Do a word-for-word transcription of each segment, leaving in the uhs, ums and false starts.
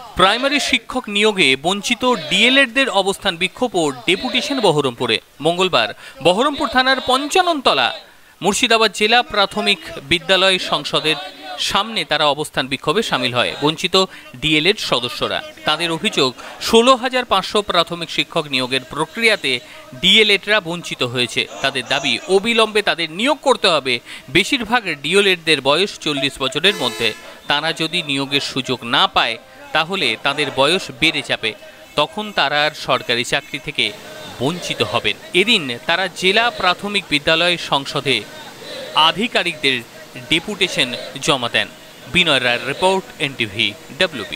Primary শিক্ষক নিয়োগে বঞ্চিত ডিএলএডদের অবস্থান বিক্ষোভ ও ডেপুটেশন বহরমপুরে। মঙ্গলবার বহরমপুর থানার পঞ্চাননতলা মুর্শিদাবাদ জেলা প্রাথমিক বিদ্যালয় সংসদের সামনে তারা অবস্থান বিক্ষোভে সামিল হয় বঞ্চিত ডিএলএড সদস্যরা। তাদের অভিযোগ, ষোলো হাজার পাঁচশো প্রাথমিক শিক্ষক নিয়োগের প্রক্রিয়াতে ডিএলএডরা বঞ্চিত হয়েছে। তাদের দাবি, অবিলম্বে তাদের নিয়োগ করতে হবে। বেশিরভাগ ডিএলএডদের বয়স চল্লিশ বছরের মধ্যে। তারা যদি নিয়োগের সুযোগ না পায় তাহলে তাদের বয়স বেড়ে যাবে, তখন তারা আর সরকারি চাকরি থেকে বঞ্চিত হবেন। এদিন তারা জেলা প্রাথমিক বিদ্যালয় সংসদে আধিকারিকদের ডেপুটেশন জমা দেন। বিনয় রায়ের রিপোর্ট, এনটিভি ডব্লিউবি।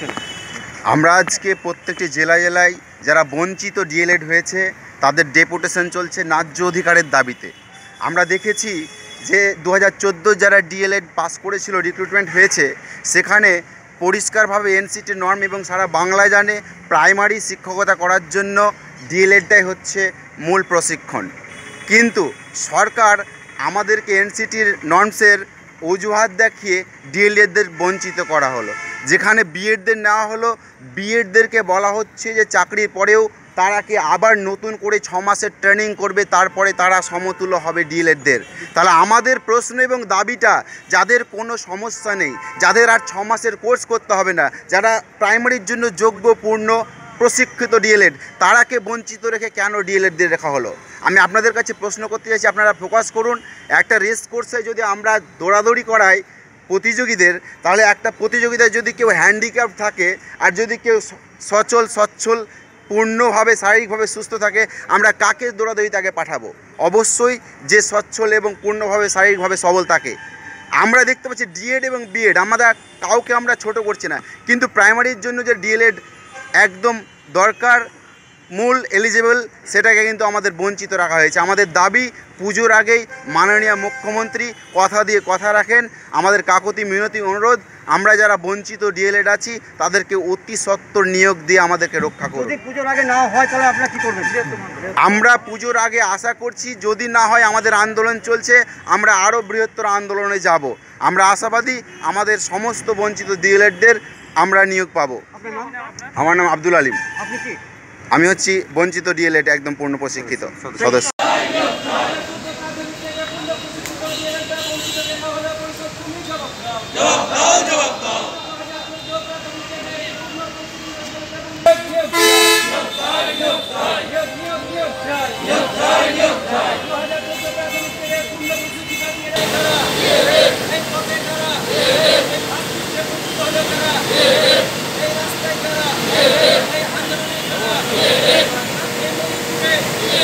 আমরা আজকে প্রত্যেকটি জেলা জেলায় যারা বঞ্চিত ডিএলএড হয়েছে তাদের ডেপুটেশন চলছে ন্যায্য অধিকারের দাবিতে। আমরা দেখেছি যে দু হাজার চোদ্দো যারা ডিএলএড পাস করেছিল, রিক্রুটমেন্ট হয়েছে, সেখানে পরিষ্কারভাবে এনসিটি নর্ম এবং সারা বাংলায় জানে প্রাইমারি শিক্ষকতা করার জন্য ডিএলএডটাই হচ্ছে মূল প্রশিক্ষণ। কিন্তু সরকার আমাদেরকে এনসিটির নর্মসের অজুহাত দেখিয়ে ডিএলএডদের বঞ্চিত করা হলো। যেখানে বিএডদের নেওয়া হলো, বিএডদেরকে বলা হচ্ছে যে চাকরির পরেও তারা কি আবার নতুন করে ছ মাসের ট্রেনিং করবে, তারপরে তারা সমতুল্য হবে ডিএলএডদের। তাহলে আমাদের প্রশ্ন এবং দাবিটা, যাদের কোনো সমস্যা নেই, যাদের আর ছ মাসের কোর্স করতে হবে না, যারা প্রাইমারির জন্য যোগ্য পূর্ণ প্রশিক্ষিত ডিএলএড, তারাকে বঞ্চিত রেখে কেন ডিএলএডদের রাখা হলো? আমি আপনাদের কাছে প্রশ্ন করতে চাইছি, আপনারা ফোকাস করুন। একটা রেস কোর্সে যদি আমরা দৌড়াদৌড়ি করাই প্রতিযোগীদের, তাহলে একটা প্রতিযোগিতায় যদি কেউ হ্যান্ডিক্যাপ থাকে আর যদি কেউ সচল সচ্ছল পূর্ণভাবে শারীরিকভাবে সুস্থ থাকে, আমরা কাকে দৌড়াদৌড়ি তাকে পাঠাবো? অবশ্যই যে সচ্ছল এবং পূর্ণভাবে শারীরিকভাবে সবল থাকে। আমরা দেখতে পাচ্ছি ডিএড এবং বিএড, আমরা কাউকে আমরা ছোট করছি না, কিন্তু প্রাইমারির জন্য যে ডিএলএড একদম দরকার, মূল এলিজিবল, সেটাকে কিন্তু আমাদের বঞ্চিত রাখা হয়েছে। আমাদের দাবি, পুজোর আগেই মাননীয় মুখ্যমন্ত্রী কথা দিয়ে কথা রাখেন। আমাদের কাকুতি মিনতি অনুরোধ, আমরা যারা বঞ্চিত ডিএলএড আছি তাদেরকে অতি সত্বর নিয়োগ দিয়ে আমাদেরকে রক্ষা করুন। যদি পুজোর আগে না হয় তাহলে আপনারা কি করবেন? আমরা পুজোর আগে আশা করছি, যদি না হয় আমাদের আন্দোলন চলছে, আমরা আরও বৃহত্তর আন্দোলনে যাব। আমরা আশাবাদী আমাদের সমস্ত বঞ্চিত ডিএলএডদের আমরা নিয়োগ পাবো। আমার নাম আব্দুল আলিম। আপনি কি? আমি হচ্ছি বঞ্চিত ডিএলএড একদম পূর্ণ প্রশিক্ষিত সদস্য।